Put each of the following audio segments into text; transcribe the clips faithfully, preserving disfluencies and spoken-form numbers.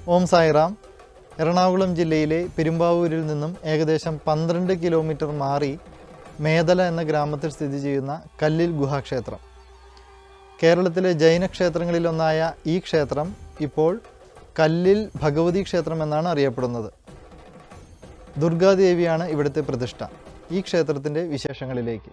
ഓം സായിറാം. എറണാകുളം ജില്ലയിലെ പെരുമ്പാവൂരിൽ നിന്നും ഏകദേശം പന്ത്രണ്ട് കിലോമീറ്റർ മാറി മേദല എന്ന ഗ്രാമത്തിൽ സ്ഥിതി ചെയ്യുന്ന കല്ലിൽ ഗുഹാക്ഷേത്രം. കേരളത്തിലെ ജൈന ക്ഷേത്രങ്ങളിലൊന്നായ ഈ ക്ഷേത്രം ഇപ്പോൾ കല്ലിൽ ഭഗവതി ക്ഷേത്രം എന്നാണ് അറിയപ്പെടുന്നത്. ദുർഗാദേവിയാണ് ഇവിടുത്തെ പ്രതിഷ്ഠ. ഈ ക്ഷേത്രത്തിൻ്റെ വിശേഷങ്ങളിലേക്ക്.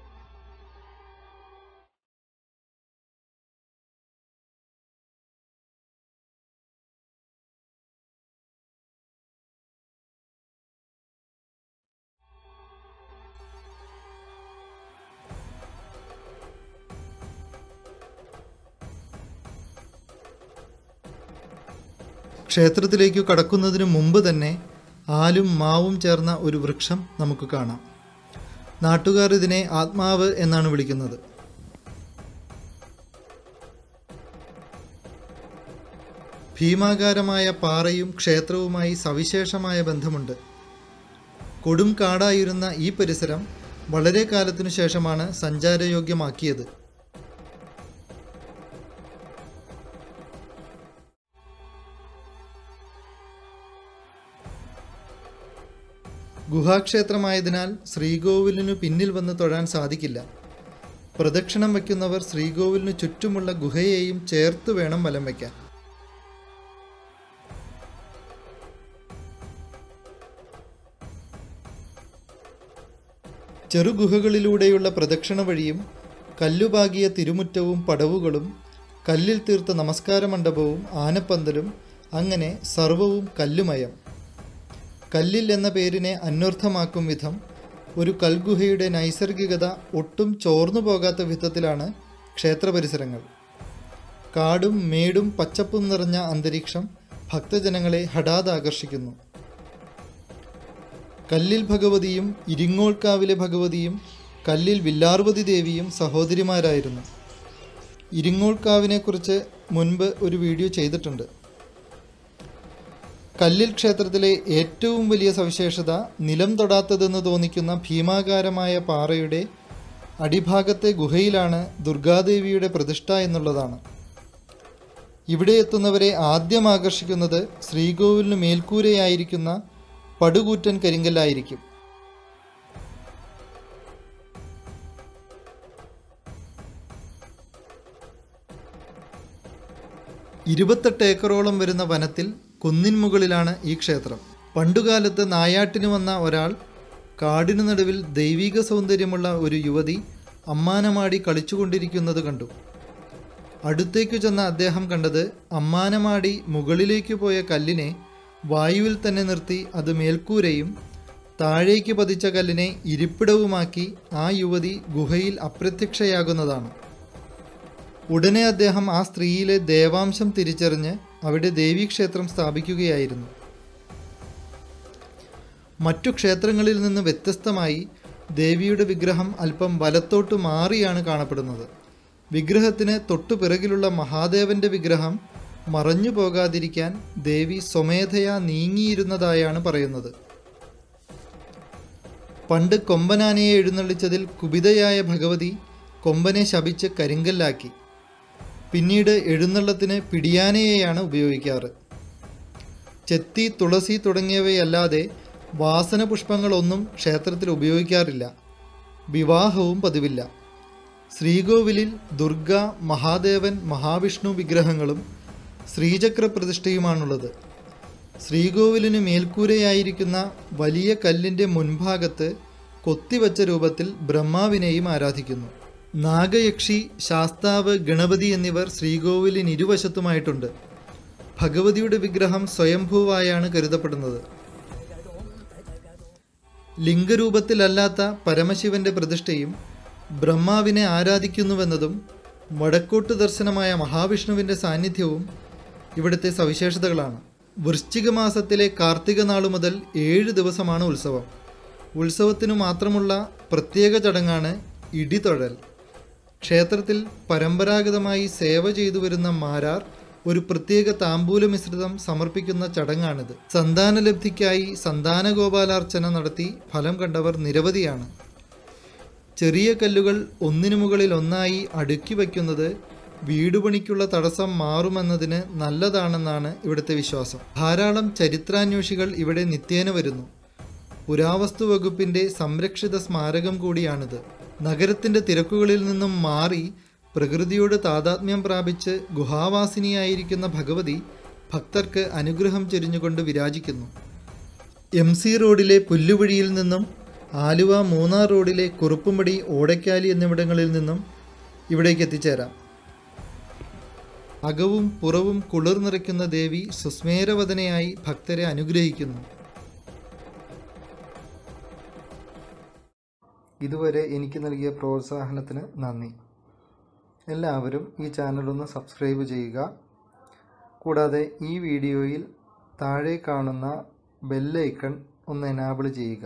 ക്ഷേത്രത്തിലേക്ക് കടക്കുന്നതിന് മുമ്പ് തന്നെ ആലും മാവും ചേർന്ന ഒരു വൃക്ഷം നമുക്ക് കാണാം. നാട്ടുകാർ ഇതിനെ ആത്മാവ് എന്നാണ് വിളിക്കുന്നത്. ഭീമാകാരമായ പാറയും ക്ഷേത്രവുമായി സവിശേഷമായ ബന്ധമുണ്ട്. കൊടും കാടായിരുന്ന ഈ പരിസരം വളരെ കാലത്തിനു ശേഷമാണ് സഞ്ചാരയോഗ്യമാക്കിയത്. ഗുഹാക്ഷേത്രമായതിനാൽ ശ്രീകോവിലിനു പിന്നിൽ വന്ന് തൊഴാൻ സാധിക്കില്ല. പ്രദക്ഷിണം വയ്ക്കുന്നവർ ശ്രീകോവിലിനു ചുറ്റുമുള്ള ഗുഹയെയും ചേർത്ത് വേണം വലം വയ്ക്കാൻ. ചെറുഗുഹകളിലൂടെയുള്ള പ്രദക്ഷിണ വഴിയും കല്ലുപാകിയ തിരുമുറ്റവും പടവുകളും കല്ലിൽ തീർത്ത നമസ്കാര മണ്ഡപവും ആനപ്പന്തലും അങ്ങനെ സർവവും കല്ലുമയം. കല്ലിൽ എന്ന പേരിനെ അന്വർത്ഥമാക്കും വിധം ഒരു കൽഗുഹയുടെ നൈസർഗികത ഒട്ടും ചോർന്നു പോകാത്ത വിധത്തിലാണ് ക്ഷേത്ര പരിസരങ്ങൾ. കാടും മേടും പച്ചപ്പും നിറഞ്ഞ അന്തരീക്ഷം ഭക്തജനങ്ങളെ ഹഠാത് ആകർഷിക്കുന്നു. കല്ലിൽ ഭഗവതിയും ഇരിങ്ങോൾക്കാവിലെ ഭഗവതിയും കല്ലിൽ വില്ലാർവതി ദേവിയും സഹോദരിമാരായിരുന്നു. ഇരിങ്ങോൾക്കാവിനെക്കുറിച്ച് മുൻപ് ഒരു വീഡിയോ ചെയ്തിട്ടുണ്ട്. കല്ലിൽ ക്ഷേത്രത്തിലെ ഏറ്റവും വലിയ സവിശേഷത നിലം തൊടാത്തതെന്ന് തോന്നിക്കുന്ന ഭീമാകാരമായ പാറയുടെ അടിഭാഗത്തെ ഗുഹയിലാണ് ദുർഗാദേവിയുടെ പ്രതിഷ്ഠ എന്നുള്ളതാണ്. ഇവിടെ എത്തുന്നവരെ ആദ്യം ആകർഷിക്കുന്നത് ശ്രീകോവിലിന് മേൽക്കൂരയായിരിക്കുന്ന പടുകൂറ്റൻ കരിങ്കല്ലായിരിക്കും. ഇരുപത്തെട്ട് ഏക്കറോളം വരുന്ന വനത്തിൽ കുന്നിൻ മുകളിലാണ് ഈ ക്ഷേത്രം. പണ്ടുകാലത്ത് നായാട്ടിന് വന്ന ഒരാൾ കാടിനു നടുവിൽ ദൈവിക സൗന്ദര്യമുള്ള ഒരു യുവതി അമ്മാനമാടി കളിച്ചുകൊണ്ടിരിക്കുന്നത് കണ്ടു. അടുത്തേക്കു ചെന്ന അദ്ദേഹം കണ്ടത് അമ്മാനമാടി മുകളിലേക്ക് പോയ കല്ലിനെ വായുവിൽ തന്നെ നിർത്തി അത് മേൽക്കൂരയും താഴേക്ക് പതിച്ച കല്ലിനെ ഇരിപ്പിടവുമാക്കി ആ യുവതി ഗുഹയിൽ അപ്രത്യക്ഷയാകുന്നതാണ്. ഉടനെ അദ്ദേഹം ആ സ്ത്രീയിലെ ദേവാംശം തിരിച്ചറിഞ്ഞ് അവിടെ ദേവീക്ഷേത്രം സ്ഥാപിക്കുകയായിരുന്നു. മറ്റു ക്ഷേത്രങ്ങളിൽ നിന്ന് വ്യത്യസ്തമായി ദേവിയുടെ വിഗ്രഹം അല്പം വലത്തോട്ട് മാറിയാണ് കാണപ്പെടുന്നത്. വിഗ്രഹത്തിന് തൊട്ടു പിറകിലുള്ള മഹാദേവന്റെ വിഗ്രഹം മറഞ്ഞു പോകാതിരിക്കാൻ ദേവി സ്വമേധയാ നീങ്ങിയിരുന്നതായാണ് പറയുന്നത്. പണ്ട് കൊമ്പനാനയെ എഴുന്നള്ളിച്ചതിൽ കുപിതയായ ഭഗവതി കൊമ്പനെ ശപിച്ച് കരിങ്കല്ലാക്കി. പിന്നീട് എഴുന്നള്ളത്തിന് പിടിയാനയെയാണ് ഉപയോഗിക്കാറ്. ചെത്തി, തുളസി തുടങ്ങിയവയല്ലാതെ വാസന പുഷ്പങ്ങളൊന്നും ക്ഷേത്രത്തിൽ ഉപയോഗിക്കാറില്ല. വിവാഹവും പതിവില്ല. ശ്രീകോവിലിൽ ദുർഗ, മഹാദേവൻ, മഹാവിഷ്ണു വിഗ്രഹങ്ങളും ശ്രീചക്ര പ്രതിഷ്ഠയുമാണുള്ളത്. ശ്രീകോവിലിന് മേൽക്കൂരയായിരിക്കുന്ന വലിയ കല്ലിൻ്റെ മുൻഭാഗത്ത് കൊത്തിവച്ച രൂപത്തിൽ ബ്രഹ്മാവിനെയും ആരാധിക്കുന്നു. നാഗയക്ഷി, ശാസ്താവ്, ഗണപതി എന്നിവർ ശ്രീകോവിലിന് ഇരുവശത്തുമായിട്ടുണ്ട്. ഭഗവതിയുടെ വിഗ്രഹം സ്വയംഭൂവായാണ് കരുതപ്പെടുന്നത്. ലിംഗരൂപത്തിലല്ലാത്ത പരമശിവന്റെ പ്രതിഷ്ഠയും ബ്രഹ്മാവിനെ ആരാധിക്കുന്നുവെന്നതും വടക്കോട്ട് ദർശനമായ മഹാവിഷ്ണുവിൻ്റെ സാന്നിധ്യവും ഇവിടുത്തെ സവിശേഷതകളാണ്. വൃശ്ചിക മാസത്തിലെ കാർത്തിക നാളു മുതൽ ഏഴ് ദിവസമാണ് ഉത്സവം. ഉത്സവത്തിനു മാത്രമുള്ള പ്രത്യേക ചടങ്ങാണ് ഇടിതൊഴൽ. ക്ഷേത്രത്തിൽ പരമ്പരാഗതമായി സേവ ചെയ്തു വരുന്ന മാരാർ ഒരു പ്രത്യേക താമ്പൂല മിശ്രിതം സമർപ്പിക്കുന്ന ചടങ്ങാണിത്. സന്താനലബ്ധിക്കായി സന്താനഗോപാലാർച്ചന നടത്തി ഫലം കണ്ടവർ നിരവധിയാണ്. ചെറിയ കല്ലുകൾ ഒന്നിനു മുകളിൽ ഒന്നായി അടുക്കി വയ്ക്കുന്നത് വീടുപണിക്കുള്ള തടസ്സം മാറുമെന്നതിന് നല്ലതാണെന്നാണ് ഇവിടുത്തെ വിശ്വാസം. ധാരാളം ചരിത്രാന്വേഷികൾ ഇവിടെ നിത്യേന വരുന്നു. പുരാവസ്തു വകുപ്പിൻ്റെ സംരക്ഷിത സ്മാരകം കൂടിയാണിത്. നഗരത്തിൻ്റെ തിരക്കുകളിൽ നിന്നും മാറി പ്രകൃതിയോട് താതാത്മ്യം പ്രാപിച്ച് ഗുഹാവാസിനിയായിരിക്കുന്ന ഭഗവതി ഭക്തർക്ക് അനുഗ്രഹം ചൊരിഞ്ഞുകൊണ്ട് വിരാജിക്കുന്നു. എം സി റോഡിലെ പുല്ലുവഴിയിൽ നിന്നും ആലുവ മൂന്നാർ റോഡിലെ കുറുപ്പുംപടി ഓടക്കാലി എന്നിവിടങ്ങളിൽ നിന്നും ഇവിടേക്ക് എത്തിച്ചേരാം. അകവും പുറവും കുളിർ നിറയ്ക്കുന്ന ദേവി സുസ്മേരവദനയായി ഭക്തരെ അനുഗ്രഹിക്കുന്നു. ഇതുവരെ എനിക്ക് നൽകിയ പ്രോത്സാഹനത്തിന് നന്ദി. എല്ലാവരും ഈ ചാനലൊന്ന് സബ്സ്ക്രൈബ് ചെയ്യുക. കൂടാതെ ഈ വീഡിയോയിൽ താഴെ കാണുന്ന ബെല്ലൈക്കൺ ഒന്ന് എനാബിൾ ചെയ്യുക.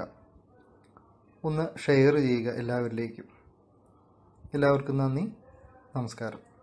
ഒന്ന് ഷെയർ ചെയ്യുക എല്ലാവരിലേക്കും. എല്ലാവർക്കും നന്ദി. നമസ്കാരം.